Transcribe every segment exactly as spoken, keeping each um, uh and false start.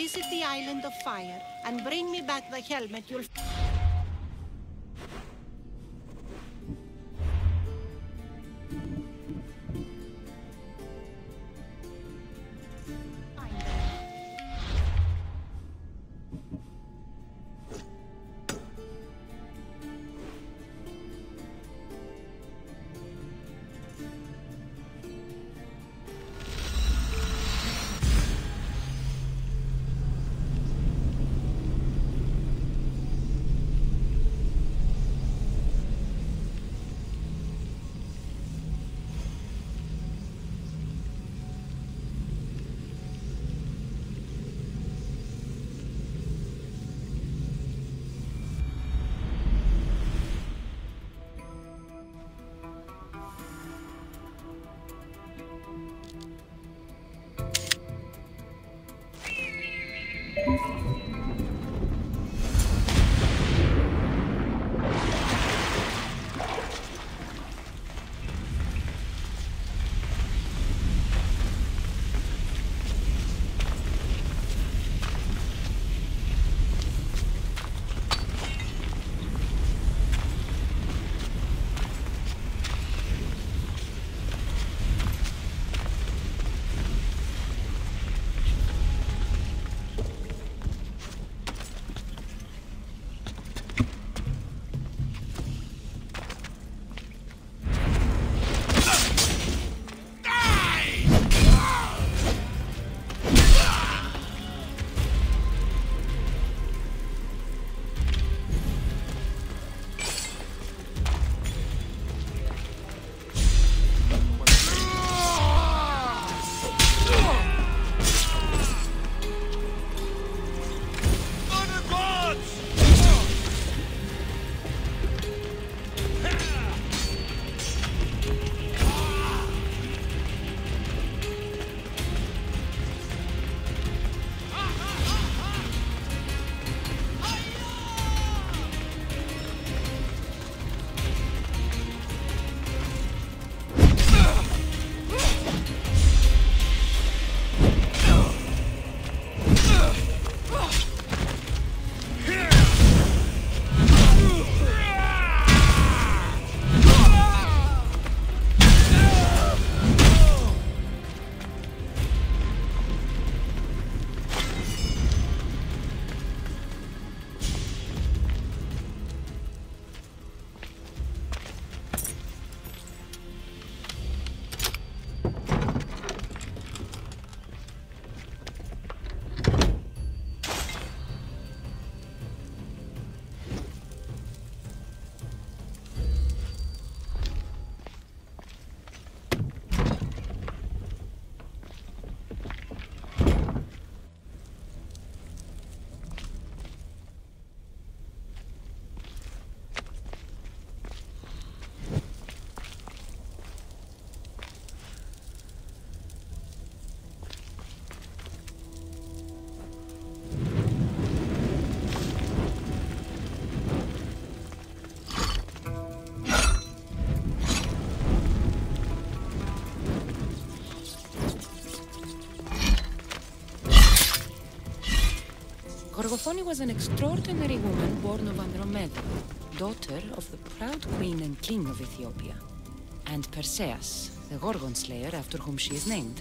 visit the Island of Fire and bring me back the helmet you'll find there. Gorgophone was an extraordinary woman born of Andromeda, daughter of the proud queen and king of Ethiopia, and Perseus, the Gorgon slayer after whom she is named.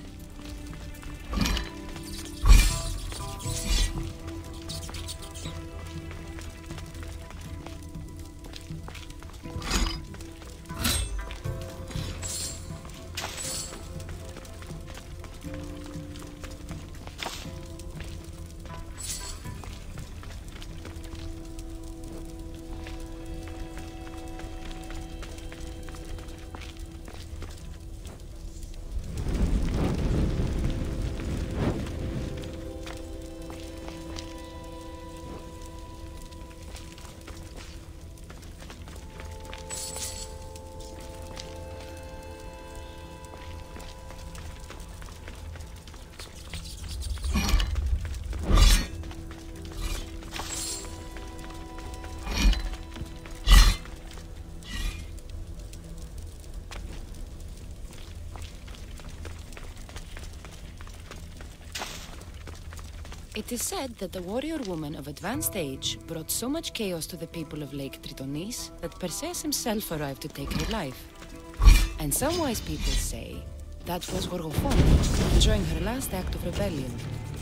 It is said that the warrior woman of advanced age brought so much chaos to the people of Lake Tritonis that Perseus himself arrived to take her life. And some wise people say that was Gorgophone enjoying her last act of rebellion.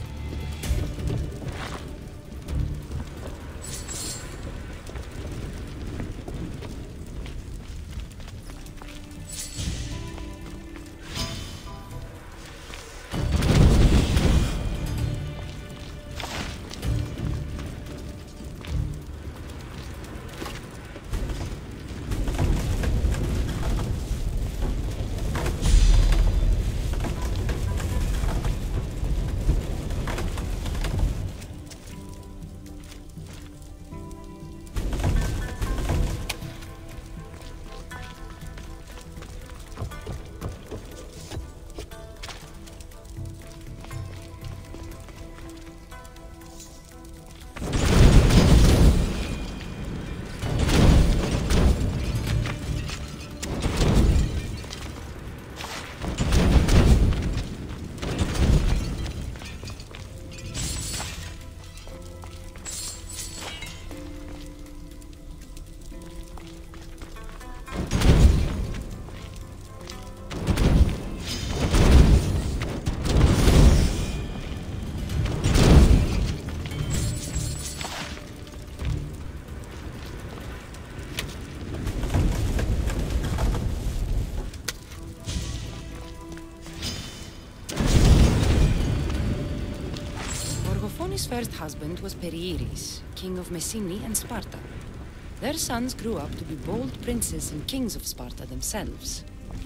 His first husband was Perieres, king of Messini and Sparta. Their sons grew up to be bold princes and kings of Sparta themselves.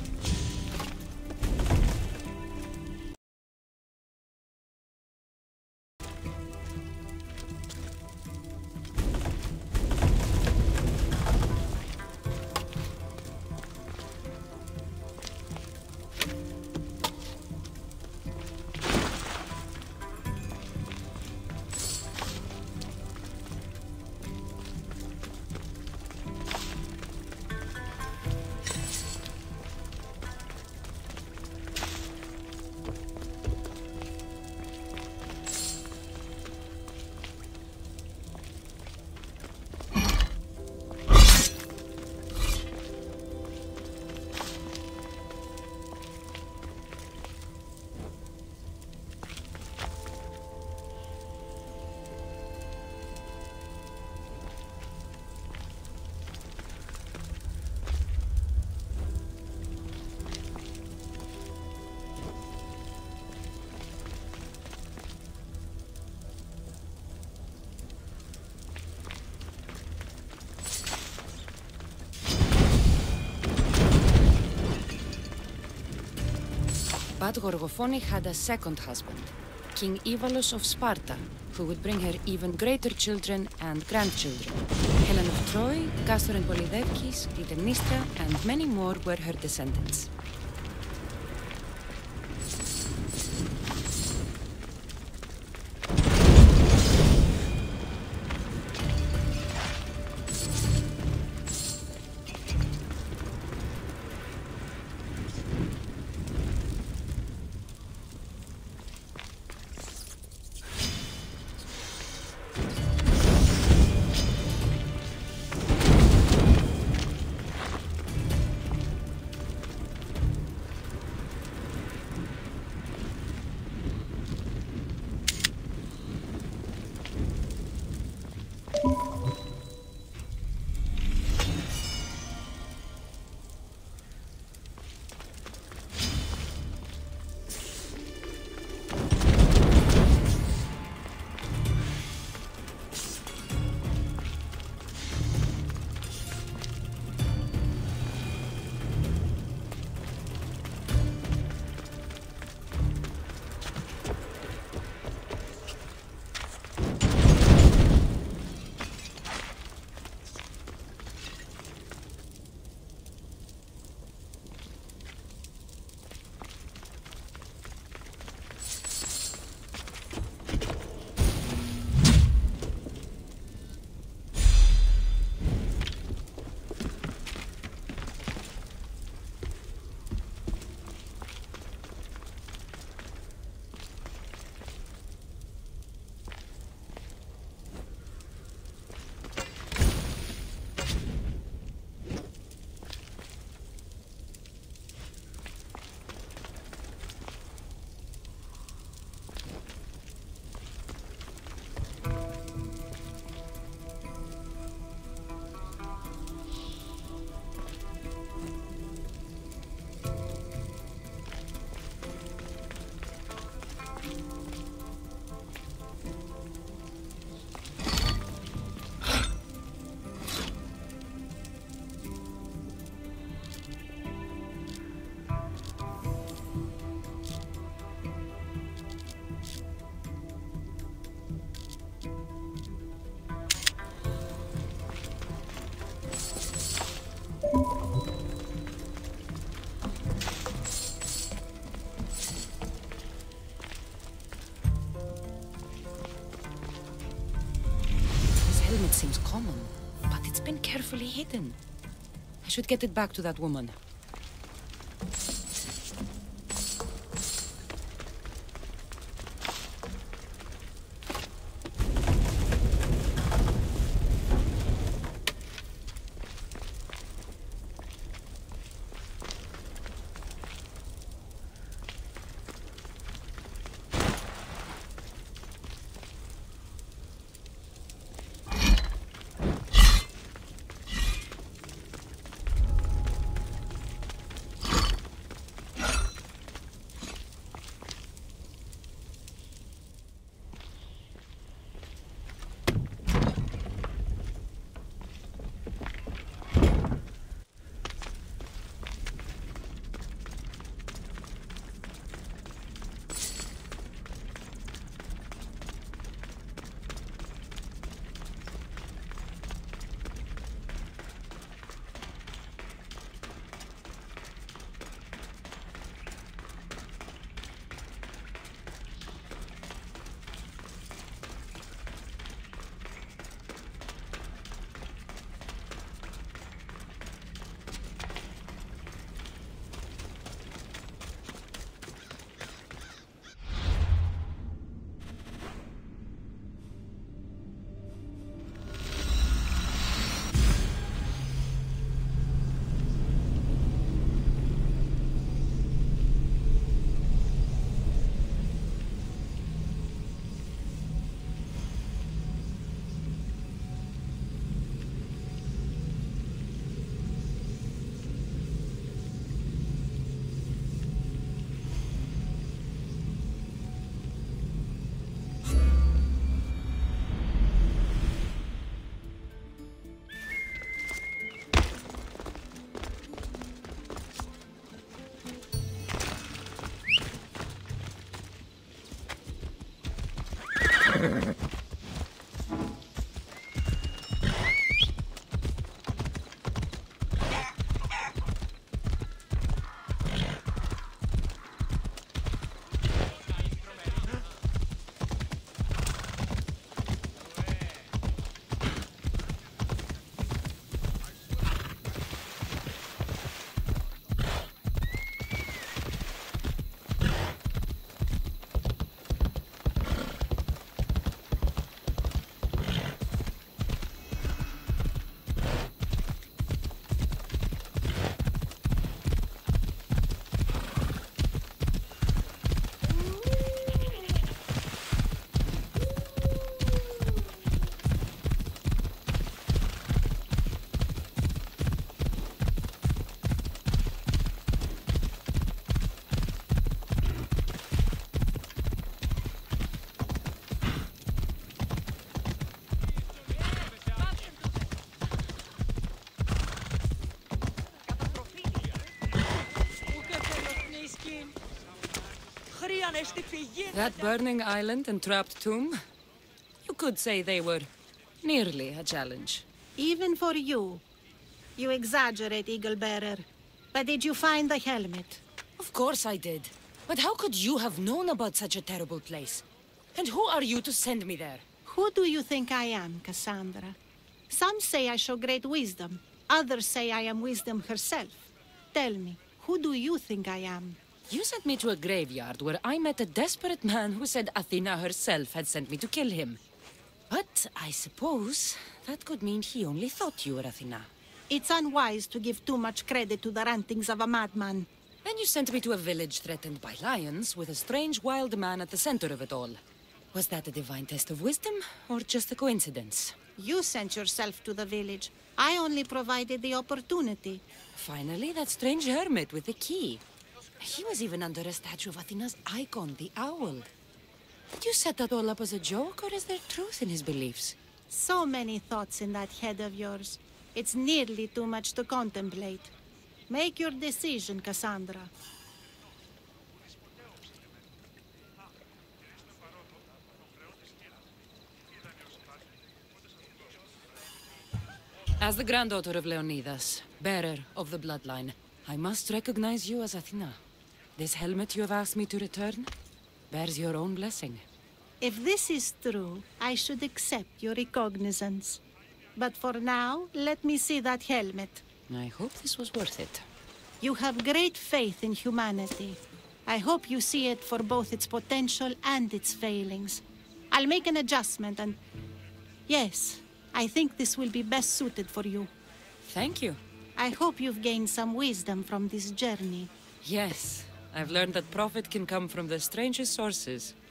But Gorgophone had a second husband, King Ivalos of Sparta, who would bring her even greater children and grandchildren. Helen of Troy, Castor and Polydeukes, Clytemnestra, and many more were her descendants. It seems common, but it's been carefully hidden. I should get it back to that woman. That burning island and trapped tomb? You could say they were nearly a challenge. Even for you. You exaggerate, Eagle Bearer. But did you find the helmet? Of course I did. But how could you have known about such a terrible place? And who are you to send me there? Who do you think I am, Cassandra? Some say I show great wisdom. Others say I am wisdom herself. Tell me, who do you think I am? You sent me to a graveyard where I met a desperate man who said Athena herself had sent me to kill him. But I suppose that could mean he only thought you were Athena. It's unwise to give too much credit to the rantings of a madman. Then you sent me to a village threatened by lions with a strange wild man at the center of it all. Was that a divine test of wisdom, or just a coincidence? You sent yourself to the village. I only provided the opportunity. Finally, that strange hermit with the key. He was even under a statue of Athena's icon, the owl. Did you set that all up as a joke, or is there truth in his beliefs? So many thoughts in that head of yours. It's nearly too much to contemplate. Make your decision, Cassandra. As the granddaughter of Leonidas, bearer of the bloodline, I must recognize you as Athena. This helmet you have asked me to return bears your own blessing. If this is true, I should accept your recognizance. But for now, let me see that helmet. I hope this was worth it. You have great faith in humanity. I hope you see it for both its potential and its failings. I'll make an adjustment and... Yes, I think this will be best suited for you. Thank you. I hope you've gained some wisdom from this journey. Yes, I've learned that profit can come from the strangest sources.